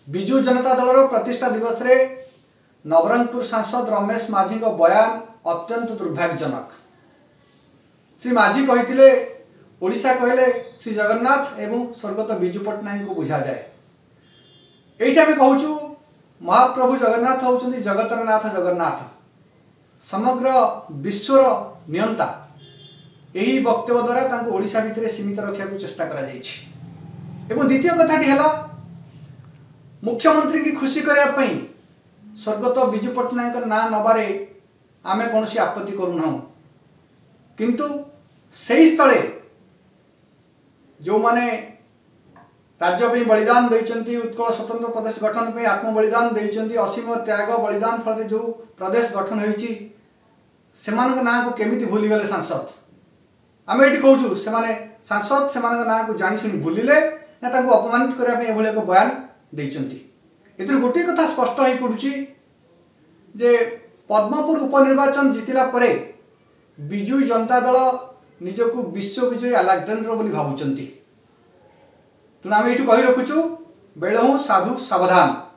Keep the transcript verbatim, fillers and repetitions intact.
विजु जनता दल प्रतिष्ठा दिवस रे नवरंगपुर सांसद रमेश माझी बयान अत्यंत दुर्भाग्यजनक। श्री माझी कही ओडिशा कहले श्री जगन्नाथ एवं स्वर्गत विजु पट्टनायक को बुझा जाए। ये आम कहूँ महाप्रभु जगन्नाथ होउछन्ति जगतर नाथ जगन्नाथ, समग्र विश्वर नियंता। यही वक्तव्य द्वारा ओडिशा भितर सीमित रखा चेष्टा करा जाइछि। एवं द्वितीय कथाटी है मुख्यमंत्री की खुशी करने स्वर्गत विजु पट्टनायक ना नबारे आमे कौन आपत्ति करूना, किंतु सही स्थले जो माने राज्य पे बलिदान देइचंती, उत्कल स्वतंत्र प्रदेश गठन पे आत्म बलिदान देइचंती, असीम त्याग बलिदान फल जो प्रदेश गठन होइछि सेमानक नाम को केमिति भूली गले सांसद। आम ये कहूँ से सांसद से ना को जानी शुणी भूलिले ना ताको अपमानित करने एभली एक बयान देइचंती। एतिर गोटे कथा स्पष्ट हो पड़ुछि जे पद्मपुर उपनिर्वाचन जितिला परे विजु जनता दल निजको विश्व विजयी अलेक्जेंडर बोली भावुचंती। तेणु आम ये कही रखुचु बेलहु साधु सावधान।